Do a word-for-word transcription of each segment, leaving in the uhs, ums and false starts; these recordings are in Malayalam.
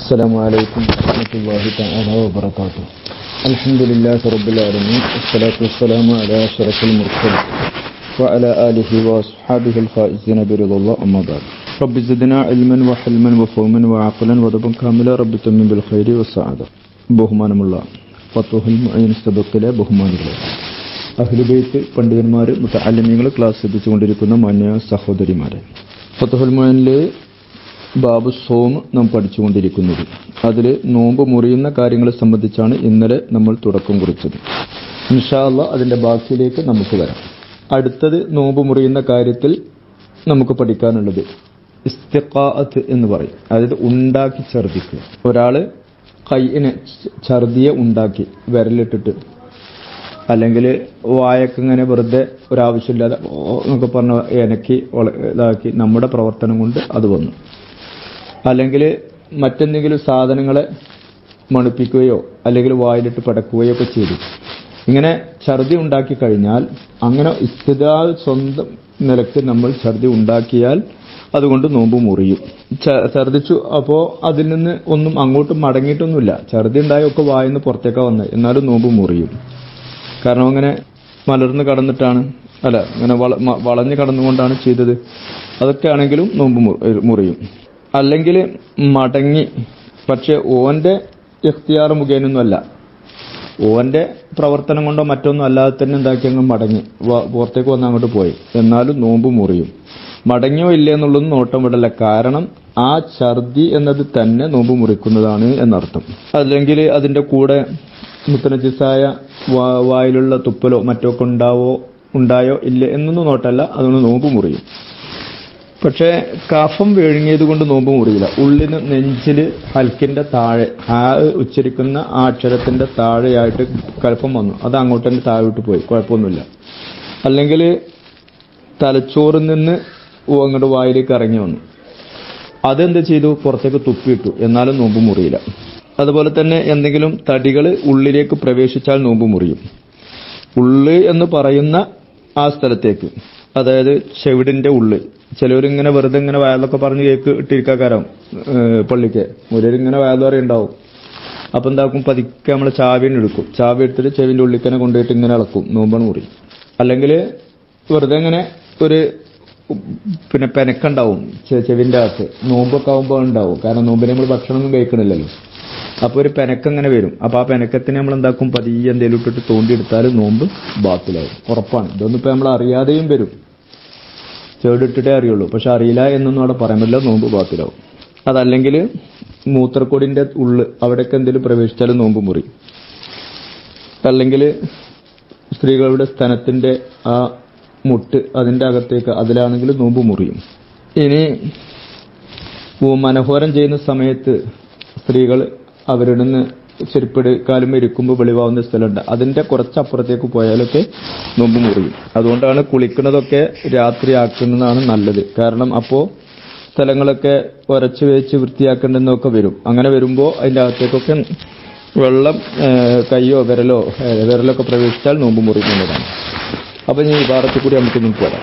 السلام عليكم ورحمة الله تعالى وبركاته. الحمد لله رب العالمين والصلاة والسلام على أشرف المرسلين وعلى آله وأصحابه الفائزين برضا الله أما بعد. رب زدنا علما وحلما وفهما وعقلا ودبا كاملا رب تمم بالخير والسعادة. ബഹുമാനമുള്ള ഫത്ഹുൽ മുഈൻ സബക്കിലെ ബഹുമാനികളെ, അഹ്ലുബൈത്ത് പണ്ഡിതന്മാർ, മുതഅല്ലിമീങ്ങൾ, ക്ലാസ് ശ്രദ്ധിച്ചുകൊണ്ടിരിക്കുന്ന മാന്യ സഹോദരിമാരെ, ഫത്ഹുൽ മുഈനിലെ ബാബു സോം നാം പഠിച്ചുകൊണ്ടിരിക്കുന്നത്. അതിൽ നോമ്പ് മുറിയുന്ന കാര്യങ്ങളെ സംബന്ധിച്ചാണ് ഇന്നലെ നമ്മൾ തുടക്കം കുറിച്ചത്. ഇൻഷാ അല്ലാഹ് അതിന്റെ ബാക്കിയിലേക്ക് നമുക്ക് വരാം. അടുത്തത് നോമ്പ് മുറിയുന്ന കാര്യത്തിൽ നമുക്ക് പഠിക്കാനുള്ളത് ഇസ്തിഖാഅത്ത് എന്ന് പറയും. അതായത് ഉണ്ടാക്കി ഛർദിക്കുക. ഒരാള് കൈയിനെ ഛർദിയെ ഉണ്ടാക്കി വിരലിട്ടിട്ട് അല്ലെങ്കിൽ വായക്കിങ്ങനെ വെറുതെ ഒരാവശ്യമില്ലാതെ എന്നൊക്കെ പറഞ്ഞ എനക്കി ഇതാക്കി നമ്മുടെ പ്രവർത്തനം കൊണ്ട് അത് വന്നു. അല്ലെങ്കിൽ മറ്റെന്തെങ്കിലും സാധനങ്ങളെ മണുപ്പിക്കുകയോ അല്ലെങ്കിൽ വായിലിട്ട് പടക്കുകയോ ഒക്കെ ചെയ്തു. ഇങ്ങനെ ഛർദി ഉണ്ടാക്കി കഴിഞ്ഞാൽ, അങ്ങനെ ഇസ്തിദാൽ സ്വന്തം നിലക്ക് നമ്മൾ ഛർദി ഉണ്ടാക്കിയാൽ അതുകൊണ്ട് നോമ്പ് മുറിയും. ഛർദിച്ചു, അപ്പോൾ അതിൽ നിന്ന് ഒന്നും അങ്ങോട്ടും മടങ്ങിയിട്ടൊന്നുമില്ല. ഛർദി ഉണ്ടായൊക്കെ വായിന്ന് പുറത്തേക്കാ വന്നത്, എന്നാലും നോമ്പ് മുറിയും. കാരണം അങ്ങനെ മലർന്ന് കടന്നിട്ടാണ്, അല്ല അങ്ങനെ വളഞ്ഞു കടന്നുകൊണ്ടാണ് ചെയ്തത്. അതൊക്കെ ആണെങ്കിലും നോമ്പ് മുറിയും. അല്ലെങ്കിൽ മടങ്ങി, പക്ഷെ ഓന്റെ ഇഖ്തിയാർ മുഖേനൊന്നുമല്ല, ഓന്റെ പ്രവർത്തനം കൊണ്ടോ മറ്റൊന്നും അല്ലാതെ തന്നെ എന്താക്കി അങ്ങ് മടങ്ങി പുറത്തേക്ക് വന്ന് അങ്ങോട്ട് പോയി, എന്നാലും നോമ്പ് മുറിയും. മടങ്ങിയോ ഇല്ലേ എന്നുള്ളതൊന്നും നോട്ടം വിടല്ല. കാരണം ആ ഛർദി എന്നത് തന്നെ നോമ്പ് മുറിക്കുന്നതാണ് എന്നർത്ഥം. അല്ലെങ്കിൽ അതിന്റെ കൂടെ മുത്തനജിസായ വായിലുള്ള തുപ്പലോ മറ്റോ ഒക്കെ ഉണ്ടാവോ ഉണ്ടായോ ഇല്ലേ എന്നൊന്നും നോട്ടല്ല, അതുകൊണ്ട് നോമ്പ് മുറിയും. പക്ഷേ കഫം വിഴുങ്ങിയത് കൊണ്ട് നോമ്പ് മുറിയില്ല. ഉള്ളിന് നെഞ്ചില് ഹൽക്കിന്റെ താഴെ ആ ഉച്ചരിക്കുന്ന ആ അക്ഷരത്തിന്റെ താഴെയായിട്ട് കഫം വന്നു, അത് അങ്ങോട്ട് തന്നെ താഴോട്ട് പോയി, കുഴപ്പമൊന്നുമില്ല. അല്ലെങ്കിൽ തലച്ചോറിൽ നിന്ന് അങ്ങോട്ട് വായിലേക്ക് ഇറങ്ങി വന്നു, അതെന്ത് ചെയ്തു, പുറത്തേക്ക് തുപ്പിയിട്ടു, എന്നാലും നോമ്പ് മുറിയില്ല. അതുപോലെ തന്നെ എന്തെങ്കിലും തടികൾ ഉള്ളിലേക്ക് പ്രവേശിച്ചാൽ നോമ്പ് മുറിയും. ഉള്ള് എന്ന് പറയുന്ന ആ സ്ഥലത്തേക്ക്, അതായത് ചെവിടിന്റെ ഉള്ളിൽ, ചിലവരിങ്ങനെ വെറുതെ ഇങ്ങനെ വയലൊക്കെ പറഞ്ഞ് കേക്ക് ഇട്ടിരിക്കാക്കാരാവും പള്ളിക്ക്, മുരരിങ്ങനെ വയലുണ്ടാവും. അപ്പം എന്താക്കും, പതുക്കെ നമ്മൾ ചാവിനെ എടുക്കും, ചാവി എടുത്തിട്ട് ചെവിന്റെ ഉള്ളിക്കനെ കൊണ്ടുപോയിട്ട് ഇങ്ങനെ ഇളക്കും, നോമ്പാണ് മുറിയും. അല്ലെങ്കിൽ വെറുതെ ഇങ്ങനെ ഒരു പിന്നെ പെനക്കുണ്ടാവും ചെവിന്റെ അകത്ത്, നോമ്പൊക്കെ ആവുമ്പോൾ ഉണ്ടാവും. കാരണം നോമ്പിന് നമ്മൾ ഭക്ഷണമൊന്നും കഴിക്കണില്ലല്ലോ, അപ്പോൾ ഒരു പെനക്കങ്ങനെ വരും. അപ്പോൾ ആ പെനക്കത്തിന് നമ്മൾ എന്താക്കും, പതിയെ എന്തെങ്കിലും ഇട്ടിട്ട് തോണ്ടിയെടുത്താൽ നോമ്പ് ബാത്തിലാവും, ഉറപ്പാണ്. ഇതൊന്നും ഇപ്പം നമ്മൾ അറിയാതെയും വരും, ചേടിട്ടിട്ടേ അറിയുള്ളൂ, പക്ഷെ അറിയില്ല എന്നൊന്നും അവിടെ പറയാൻ പറ്റില്ല, നോമ്പ് ബാത്തിലാവും. അതല്ലെങ്കിൽ മൂത്രക്കൊടിന്റെ ഉള്ള് അവിടെയൊക്കെ എന്തെങ്കിലും പ്രവേശിച്ചാലും നോമ്പ് മുറി. അല്ലെങ്കിൽ സ്ത്രീകളുടെ സ്തനത്തിന്റെ ആ മുട്ട് അതിന്റെ അകത്തേക്ക്, അതിലാണെങ്കിൽ നോമ്പ് മുറിയും. ഇനി മനോഹരം ചെയ്യുന്ന സമയത്ത് സ്ത്രീകൾ അവരുടെ നിന്ന് ചെരുപ്പിട് കാലും ഇരിക്കുമ്പോൾ വെളിവാവുന്ന സ്ഥലമുണ്ട്, അതിന്റെ കുറച്ചപ്പുറത്തേക്ക് പോയാലൊക്കെ നോമ്പ് മുറിയും. അതുകൊണ്ടാണ് കുളിക്കുന്നതൊക്കെ രാത്രി ആക്കുന്നതാണ് നല്ലത്. കാരണം അപ്പോൾ സ്ഥലങ്ങളൊക്കെ ഉരച്ച് വെച്ച് വൃത്തിയാക്കേണ്ടെന്നൊക്കെ വരും. അങ്ങനെ വരുമ്പോൾ അതിന്റെ അകത്തേക്കൊക്കെ വെള്ളം കയ്യോ വിരലോ വിരലൊക്കെ പ്രവേശിച്ചാൽ നോമ്പ് മുറിക്കുന്നതാണ്. അപ്പൊ ഈ ഭാഗത്തിൽ കൂടി നമുക്ക് മുൻപ് വരാം.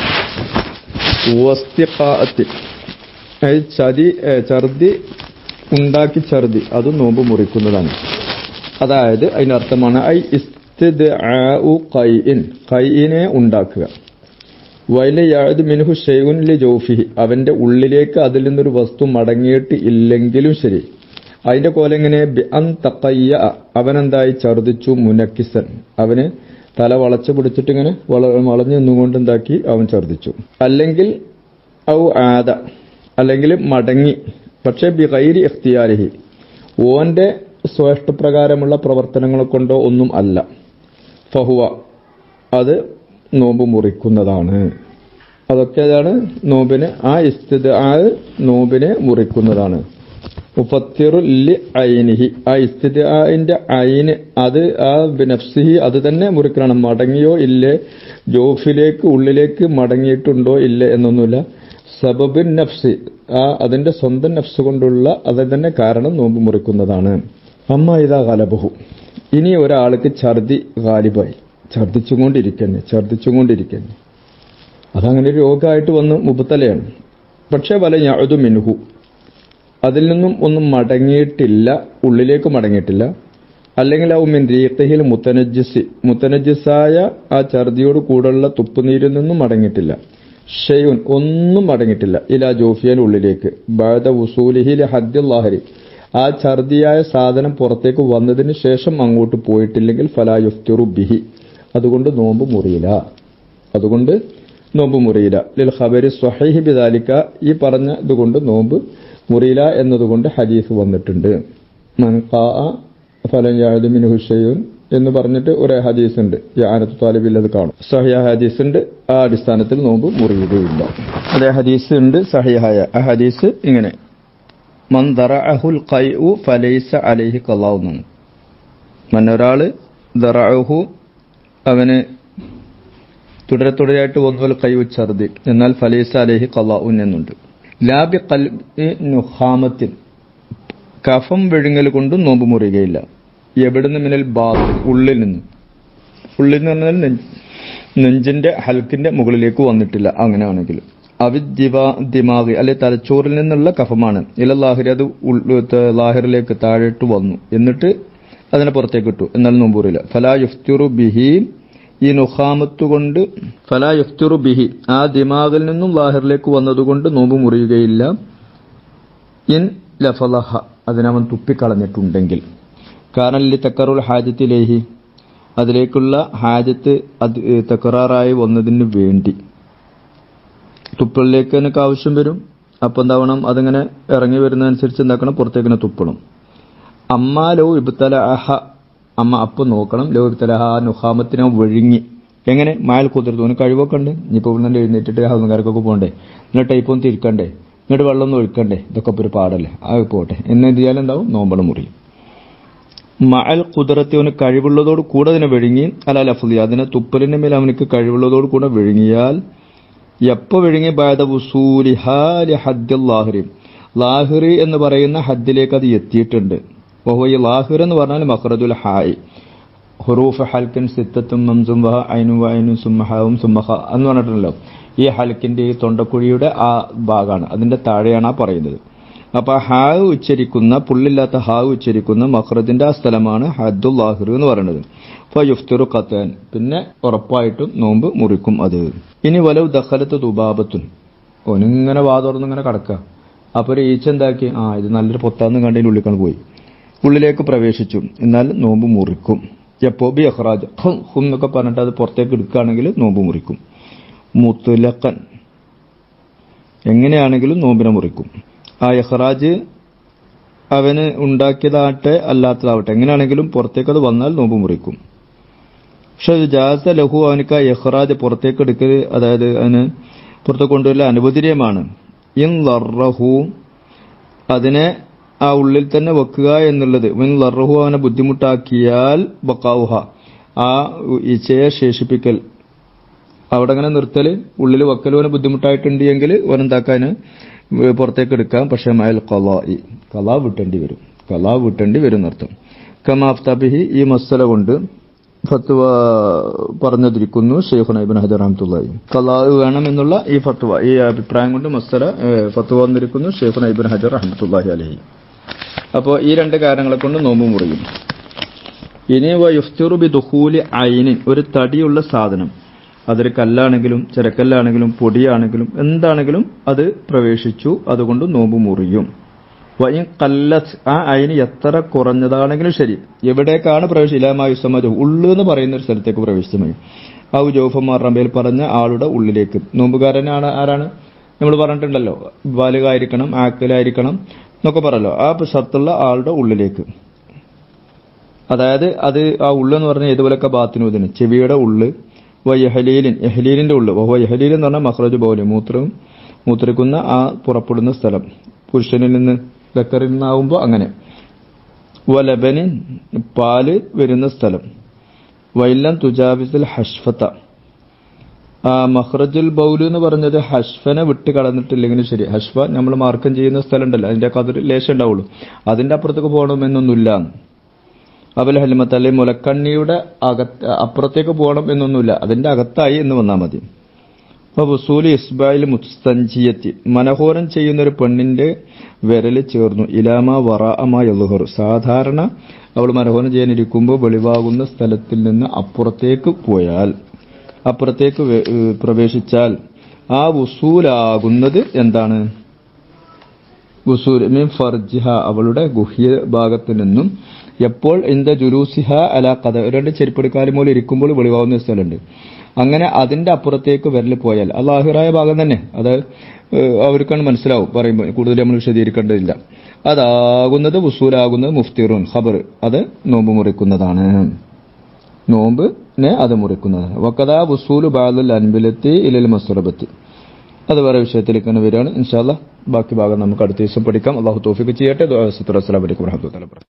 ചതി ഛർദി ഉണ്ടാക്കി ഛർദി അതും നോമ്പ് മുറിക്കുന്നതാണ്. അതായത് അതിന്റെ അർത്ഥമാണ് ഐ ഇസ്തിദ്ആഉ ഖൈഇൻ, ഖൈഇനെ ഉണ്ടാക്കുക. വൈല യഅദ് മിൻഹു ശൈഉൻ ലി ജൗഫിഹി, അവന്റെ ഉള്ളിലേക്ക് അതിൽ നിന്നൊരു വസ്തു മടങ്ങിയിട്ട് ഇല്ലെങ്കിലും ശരി. അതിന്റെ കോലെങ്ങനെ, ബി അൻ തഖയ്യ, അവനെന്തായി ഛർദിച്ചു, മുനക്കിസൻ, അവന് തല വളച്ചു പിടിച്ചിട്ട് ഇങ്ങനെ വളഞ്ഞു നിന്നുകൊണ്ട് എന്താക്കി അവൻ ഛർദിച്ചു. അല്ലെങ്കിൽ ഔ ആദ, അല്ലെങ്കിൽ മടങ്ങി, പക്ഷെ ബി ഗൈരി ഇഖ്തിയാരിഹി, ഓന്റെ സ്വേഷ്ടപ്രകാരമുള്ള പ്രവർത്തനങ്ങളെ കൊണ്ടോ ഒന്നും അല്ല. ഫഹുവ, അത് നോമ്പ് മുറിക്കുന്നതാണ്. അതൊക്കെ അതാണ് നോമ്പിനെ, ആ ഇസ്തിദ്ആ നോമ്പിനെ മുറിക്കുന്നതാണ്. മുഫത്തിറു ലി ഐനിഹി, ആ ഇസ്തിദ്ആഇന്റെ ഐന് അത് ആ ബിനഫ്സിഹി അത് തന്നെ മുറിക്കണം. മടങ്ങിയോ ഇല്ലേ, ജോഫിലേക്ക് ഉള്ളിലേക്ക് മടങ്ങിയിട്ടുണ്ടോ ഇല്ലേ എന്നൊന്നുമില്ല. സബബിൻ നഫ്സി, ആ അതിന്റെ സ്വന്തം നഫ്സ് കൊണ്ടുള്ള അത് തന്നെ കാരണം നോമ്പ് മുറിക്കുന്നതാണ്. അമ്മ ഇതാ ഗലബഹു, ഇനി ഒരാൾക്ക് ഛർദി ഗാലിബായി, ഛർദിച്ചുകൊണ്ടിരിക്കന്നെ ഛർദിച്ചുകൊണ്ടിരിക്കന്നെ അതങ്ങനെ ഒരു രോഗമായിട്ട് വന്ന് മുബത്തലയാണ്. പക്ഷെ വല യഅദു മിൻഹു, അതിൽ നിന്നും ഒന്നും മടങ്ങിയിട്ടില്ല, ഉള്ളിലേക്ക് മടങ്ങിയിട്ടില്ല. അല്ലെങ്കിൽ ഔ മിൻ റീഖിഹിൽ മുത്തനജ്ജിസി, മുത്തനജ്ജിസായ ആ ഛർദിയോട് കൂടെയുള്ള തുപ്പുനീരിൽ നിന്നും മടങ്ങിയിട്ടില്ല. ഷെയ്ഉൻ, ഒന്നും മടങ്ങിയിട്ടില്ല. ഇലാ ജോഫിയൽ, ഉള്ളിലേക്ക്. ബഅദ വുസൂലിഹി ലഹദ്ദിൽ ലാഹിരി, ആ ഛർദിയായ സാധനം പുറത്തേക്ക് വന്നതിന് ശേഷം അങ്ങോട്ട് പോയിട്ടില്ലെങ്കിൽ ഫലാ യുഫ്തിറു ബിഹി, അതുകൊണ്ട് നോമ്പ് മുറിയില്ല. അതുകൊണ്ട് നോമ്പ് മുറിയില്ല. ലിൽ ഖബരി സ്വഹീഹി ബിദാലിക, ഈ പറഞ്ഞ ഇതുകൊണ്ട് നോമ്പ് മുറിയില്ല എന്നതുകൊണ്ട് ഹദീസ് വന്നിട്ടുണ്ട്. മൻ ഖാഅ ഫലൻ യഅദു മിൻഹു ഷൈഉൻ എന്ന് പറഞ്ഞിട്ട് ഒരു ഹദീസ് ഉണ്ട്. യാനത്തു താലിബിൽ അത് കാണും. സഹിഹ ഹദീസ് ഉണ്ട്. ആ അടിസ്ഥാനത്തിൽ നോമ്പ് മുറിയുകയില്ല. അതേ ഹദീസ് ഉണ്ട് സഹിഹായ. ആ ഹദീസ് ഇങ്ങനെ: മൻ ദറഅഹുൽ ഖൈഉ ഫലൈസ അലൈഹി ഖളാഉ. മന്നൊരാള് ദറഅഹു, അവന് തുടരെ തുടരെയായിട്ട് വന്നുവൽ ഖൈഉ ഛർദി, എന്നാൽ ഫലൈസ അലൈഹി ഖളാഉ എന്നുണ്ട്. ലാ ബി ഖൽബി നുഖാമത്തിൻ, കഫം വിഴുങ്ങൽ കൊണ്ടും നോമ്പ് മുറിയുകയില്ല. എവിടുന്ന്? മിനൽ ബാത്ത്, ഉള്ളിൽ നിന്ന്. ഉള്ളിൽ എന്ന് പറഞ്ഞാൽ നെഞ്ചിന്റെ ഹൽക്കിന്റെ മുകളിലേക്ക് വന്നിട്ടില്ല. അങ്ങനെയാണെങ്കിൽ അവി ദിമാഗി, അല്ലെ തലച്ചോറിൽ നിന്നുള്ള കഫമാണ്. ഇല ലാഹിർ, അത് ലാഹിറിലേക്ക് താഴോട്ട് വന്നു, എന്നിട്ട് അതിനെ പുറത്തേക്ക് ഇട്ടു, എന്നാൽ നോമ്പ് മുറിയില്ല. ഫലാ യുഫ്തിറു ബിഹി, ഈ നുഖാമത്ത് കൊണ്ട് ഫലാ യുഫ്തിറു ബിഹി, ആ ദിമാഗിൽ നിന്നും ലാഹിറിലേക്ക് വന്നതുകൊണ്ട് നോമ്പ് മുറിയുകയില്ല. ഇൻ ലഫലഹ, അതിനവൻ തുപ്പിക്കളഞ്ഞിട്ടുണ്ടെങ്കിൽ. കാരണം ലി തക്കറുൽ ഹാജത്തിലേഹി, അതിലേക്കുള്ള ഹാജത്ത് അത് തക്കറാറായി വന്നതിന് വേണ്ടി തുപ്പലിലേക്ക് എനിക്ക് ആവശ്യം വരും. അപ്പം എന്താവണം? അതിങ്ങനെ ഇറങ്ങി വരുന്നതനുസരിച്ച് എന്താക്കണം? പുറത്തേക്കിനെ തുപ്പണം. അമ്മ ലോ ഇബ്തല അഹ, അമ്മ അപ്പം നോക്കണം. ലോ ഇബ്തല അഹ, നുഖാമത്തിനെ വിഴുങ്ങി. എങ്ങനെ? മായൽ കുതിർത്ത്, അവന് കഴിവൊക്കെ ഉണ്ട്. ഇനിയിപ്പോൾ ഇവിടെ നിന്ന് എഴുന്നേറ്റിട്ട് ഹൗസുകാർക്കൊക്കെ പോകണ്ടേ, എന്നിട്ട് ടൈപ്പൊന്ന് തിരിക്കണ്ടേ, എന്നിട്ട് വെള്ളം ഒന്ന് ഒഴിക്കണ്ടേ, ഇതൊക്കെ ഇപ്പോൾ ഒരു പാടല്ലേ, അത് പോട്ടെ എന്ന് ചെയ്യാൻ എന്താവും? നോമ്പള മുറിയും. മഅൽ ഖുദ്റത്തി, അവന് കഴിവുള്ളതോട് കൂടെ അതിനെ വിഴുങ്ങി. അല ലഫ്ലി, അതിനെ തുപ്പലിന്റെ മേൽ അവനക്ക് കഴിവുള്ളതോട് കൂടെ വിഴുങ്ങിയാൽ. എപ്പോൾ വിഴുങ്ങി? ബഅദ വുസൂലിഹാ ലിഹദ്ദിൽ ലാഹിരി, ലാഹിറി എന്ന് പറയുന്ന ഹദ്ദിലേക്ക് അത് എത്തിയിട്ടുണ്ട്. വഹുവ, ഈ ലാഹിർ എന്ന് പറഞ്ഞാൽ മഖ്റജുൽ ഹായി, ഹുറൂഫ് ഹൽക്കിൻ സിത്തത്തും മംസും വഹ ഐനും വൈനും സുമ്മഹാവും സുമ്മഹ എന്ന് പറഞ്ഞിട്ടുണ്ടല്ലോ. ഈ ഹൽക്കിന്റെ ഈ തൊണ്ടക്കുഴിയുടെ ആ ഭാഗമാണ്, അതിന്റെ താഴെയാണ് ആ പറയുന്നത്. അപ്പൊ ഹാവ് ഉച്ചരിക്കുന്ന, പുള്ളില്ലാത്ത ഹാവ് ഉച്ചരിക്കുന്ന മഖ്റജിന്റെ ആ സ്ഥലമാണ് ഹദ്ദുൽ ലാഹിർ എന്ന് പറയുന്നത്. ഫയുഫ്തിറു ഖത്അൻ, പിന്നെ ഉറപ്പായിട്ടും നോമ്പ് മുറിക്കും അത്. ഇനി വലൗ ദഖലത്ത് ദുബാബത്തുൻ, ഓനിങ്ങനെ വാ തുറന്നിങ്ങനെ കിടക്കുക. അപ്പൊ ഒരു ഈച്ച എന്താക്കി? ആ ഇത് നല്ലൊരു പൊത്താന്ന് കണ്ടതിന് ഉള്ളിക്കാണ് പോയി, ഉള്ളിലേക്ക് പ്രവേശിച്ചു, എന്നാൽ നോമ്പ് മുറിക്കും. എപ്പോ? ബി ഇഖ്റാജ്, ഹും എന്നൊക്കെ പറഞ്ഞിട്ട് അത് പുറത്തേക്ക് എടുക്കുകയാണെങ്കിൽ നോമ്പ് മുറിക്കും. മുത്ലഖൻ, എങ്ങനെയാണെങ്കിലും നോമ്പിനെ മുറിക്കും. ആ ഇഖ്റാജ് അവന് ഉണ്ടാക്കിയതാവട്ടെ അല്ലാത്തതാവട്ടെ, എങ്ങനെയാണെങ്കിലും പുറത്തേക്ക് അത് വന്നാൽ നോമ്പ് മുറിക്കും. പക്ഷെ ജാസ ലഹു, അവനക്ക് ആ ഇഖ്റാജ് പുറത്തേക്ക് എടുക്കൽ, അതായത് അതിന് പുറത്തേക്ക് കൊണ്ടുവരൽ അനുവദനീയമാണ്. ഇൻ ലറഹു, അതിനെ ആ ഉള്ളിൽ തന്നെ വെക്കുക എന്നുള്ളത്. ഇൻ ലറഹു, അവനെ ബുദ്ധിമുട്ടാക്കിയാൽ ബഖാവുഹ, ആ ഈച്ചയെ ശേഷിപ്പിക്കൽ, അവിടെ അങ്ങനെ നിർത്തൽ, ഉള്ളിൽ വെക്കൽ അവന് ബുദ്ധിമുട്ടായിട്ടുണ്ട് എങ്കിൽ അവനെന്താക്കാന് പുറത്തേക്ക് എടുക്കാം. പക്ഷെ മയൽ ഖലാഇ, ഖലാ വിട്ടേണ്ടി വരും, ഖലാ വിട്ടേണ്ടി വരും എന്നർത്ഥം. കമാഫ്തബിഹി, ഈ മസ്അല കൊണ്ട് ഫത്വ പറഞ്ഞതിരിക്കുന്നു ശൈഖുനാ ഇബ്നു ഹജർ റഹ്മത്തുള്ളാഹി. ഖലാ വേണം എന്നുള്ള ഈ ഫത്വ, ഈ അഭിപ്രായം കൊണ്ട് മസ്അല ഫത്വ വന്നിരിക്കുന്നു ശൈഖുനാ ഇബ്നു ഹജർ റഹ്മത്തുള്ളാഹി അലൈഹി. അപ്പോൾ ഈ രണ്ട് കാരണങ്ങളെ കൊണ്ട് നോമ്പ് മുറിയും. ഇനി വ യുഫ്തിറു ബി ദുഖൂലി ഐനിൻ, ഒരു തടിയുള്ള സാധനം, അതൊരു കല്ലാണെങ്കിലും ചെരക്കല്ലാണെങ്കിലും പൊടിയാണെങ്കിലും എന്താണെങ്കിലും അത് പ്രവേശിച്ചു, അതുകൊണ്ട് നോമ്പ് മുറിയും. വൈൻ കല്ലത്ത്, ആ അയിന് എത്ര കുറഞ്ഞതാണെങ്കിലും ശരി, എവിടേക്കാണ് പ്രവേശിച്ചത്? ഇലാമായുസമജ്, ഉള്ളു എന്ന് പറയുന്ന ഒരു സ്ഥലത്തേക്ക് പ്രവേശിച്ചു. ഔ ജൗഫമാർ റബേൽ, പറഞ്ഞ ആളുടെ ഉള്ളിലേക്ക്. നോമ്പുകാരനാണ് ആരാണ്? നമ്മൾ പറഞ്ഞിട്ടുണ്ടല്ലോ, ബാലികായിരിക്കണം, ആക്കലായിരിക്കണം എന്നൊക്കെ പറയല്ലോ. ആ ഷർത്തുള്ള ആളുടെ ഉള്ളിലേക്ക്, അതായത് അത് ആ ഉള്ളെന്ന് പറഞ്ഞാൽ ഏതുപോലൊക്കെ ബാത്തിനൂതിന്, ചെവിയുടെ ഉള്ള്. വയഹലീലിൻ, എഹലീലിന്റെ ഉള്ളു. വഹ യഹലീൽ എന്ന് പറഞ്ഞാൽ മഖ്റജു ബൗലി, മൂത്രം മൂത്രിക്കുന്ന ആ പുറപ്പെടുന്ന സ്ഥലം, പുരുഷനിൽ നിന്ന് ദക്കറിൽ നിന്നാവുമ്പോൾ അങ്ങനെ. വലബനിൻ, പാല് വരുന്ന സ്ഥലം. വൈലം തുജാവിസിൽ ഹഷ്ഫത്ത, ആ മഖ്റജുൽ ബൗലു എന്ന് പറഞ്ഞത് ഹഷ്ഫനെ വിട്ട് കടന്നിട്ടില്ലെങ്കിലും ശരി. ഹഷ്ഫ നമ്മൾ മാർക്കം ചെയ്യുന്ന സ്ഥലം ഉണ്ടല്ലോ, അതിന്റെ കതിർ ലേശം ഉണ്ടാവുള്ളൂ, അതിന്റെ അപ്പുറത്തേക്ക് പോകണമെന്നൊന്നുമില്ല. അവൽ ഹലിമത്ത്, അല്ലെ മുലക്കണ്ണിയുടെ അകത്ത് അപ്പുറത്തേക്ക് പോകണം എന്നൊന്നുമില്ല, അതിന്റെ അകത്തായി എന്ന് വന്നാൽ മതി. അപ്പൊ വസൂലി ഇസ്ബായിൽ മുസ്തഞ്ചിയത്തി മനഹോരം ചെയ്യുന്ന ഒരു പെണ്ണിന്റെ വിരല് ചേർന്നു ഇലാമ വറാഅമ യളുഹർ സാധാരണ അവൾ മനഹോരം ചെയ്യാനിരിക്കുമ്പോൾ വെളിവാകുന്ന സ്ഥലത്തിൽ നിന്ന് അപ്പുറത്തേക്ക് പോയാൽ അപ്പുറത്തേക്ക് പ്രവേശിച്ചാൽ ആ വസൂലാകുന്നത് എന്താണ്? വസൂൽ മീൻ ഫർജിഹ അവളുടെ ഗുഹ്യ ഭാഗത്തു നിന്നും എപ്പോൾ ഇന്ത ജുലൂസിഹ അല ഖദ രണ്ട് ചെരുപ്പെടുക്കാലി മൂലം ഇരിക്കുമ്പോൾ വെളിവാകുന്ന സ്ഥലമുണ്ട്. അങ്ങനെ അതിന്റെ അപ്പുറത്തേക്ക് വിരൽ പോയാൽ അത് ലാഹിറായ ഭാഗം തന്നെ, അത് അവർക്കാണ് മനസ്സിലാവും, പറയുമ്പോൾ കൂടുതൽ നമ്മൾ വിശദീകരിക്കേണ്ടതില്ല. അതാകുന്നത് വസൂലാകുന്നത് മുഫ്തിറുൻ ഖബർ അത് നോമ്പ് മുറിക്കുന്നതാണ്, നോമ്പിനെ അത് മുറിക്കുന്നതാണ്. വഖദാ വസൂലു ബഅദുൽ അൻബിലത്തി ഇലൽ മസ്റബത്തി അത് വേറെ വിഷയത്തിലേക്ക് തന്നെ വരികയാണ്. ഇൻഷാ അല്ലാഹ് ബാക്കി ഭാഗം നമുക്ക് അടുത്ത ദിവസം പഠിക്കാം. അല്ലാഹു തൗഫീഖ് ചെയ്യട്ടെ. അസ്സലാമു അലൈക്കും വറഹ്മത്തുള്ളാഹി വബറകാതുഹു.